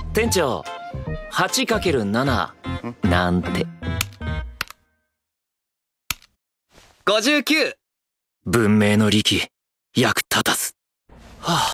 店長、8×7 なんて。59。文明の利器、役立たず。はあ。